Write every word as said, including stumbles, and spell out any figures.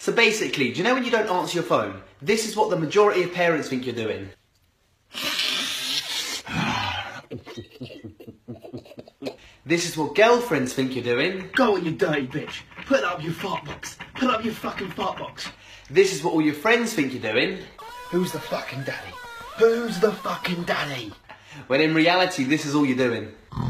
So basically, do you know when you don't answer your phone? This is what the majority of parents think you're doing. This is what girlfriends think you're doing. Go on, you dirty bitch. Put up your fart box. Put up your fucking fart box. This is what all your friends think you're doing. Who's the fucking daddy? Who's the fucking daddy? When in reality, this is all you're doing.